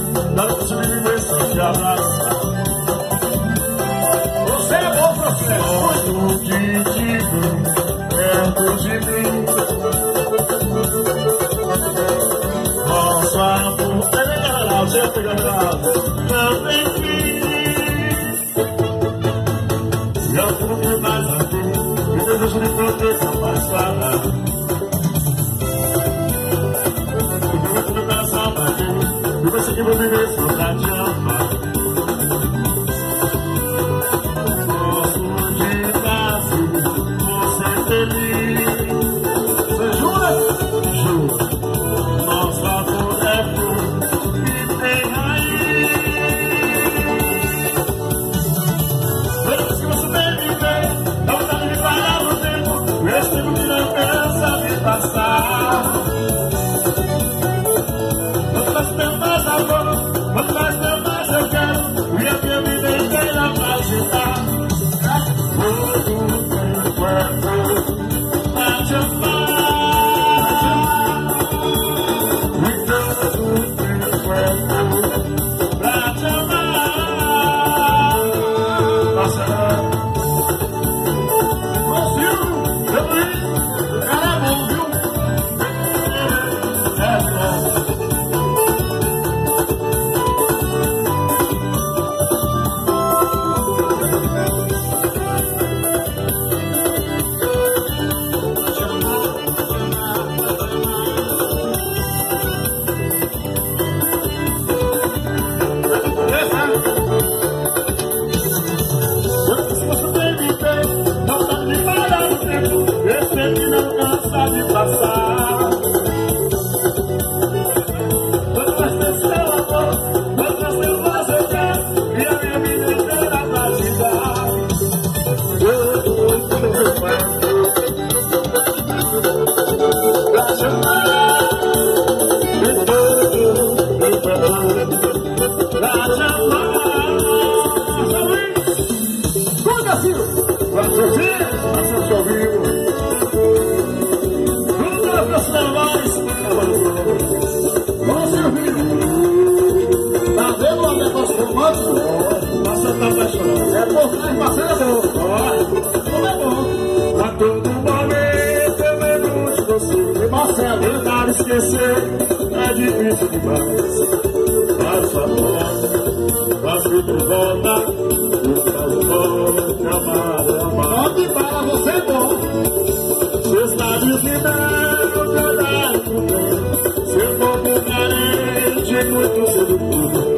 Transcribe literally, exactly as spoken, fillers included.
Não consigo viver sem te abraçar. Você é bom, professor. Muito que digo perto de mim. Nosso amor é legal, sempre legal. Não tem fim. E eu tudo que mais aqui, me desejo de poder se apaixonar. Eu vou coração pra ti, e você que vou viver só pra te amar. Gosto de quase você feliz. Você jura? Juro. Nosso amor é puro e tem raiz. Toda vez que você vem me ver, não dá de parar no tempo. Esse tempo que não cansa de passar. Quanto mais eu mais eu quero, e a minha vida inteira pra te dar. Todo o tempo é todo pra te amar. E todo o tempo é todo pra te amar. Nossa, confio, eu vi, o cara é bom, viu? É bom. Esse não cansa de passar. Quanto mais tempo seu amor, quanto mais tempo mais eu quero, e a minha vida inteira pra te dar. Todo tempo é pra te amar. E todo tempo é pra te amar. Cuida, filho! Vai sorrir, vai ser seu vivo. Vamos servir. Tá vendo o negócio romântico? Você tá apaixonado. É por trás, parceiro, é bom. Como é bom. A todo momento eu lembro de você. E Marcelo, tentar esquecer é difícil demais. Faz amor, faz muito volta. Eu falo bom, te amar, te amar. Onde para você é bom. Seus lábios me dão, meu olhar muito bem. Seu corpo carente, muito sedutor.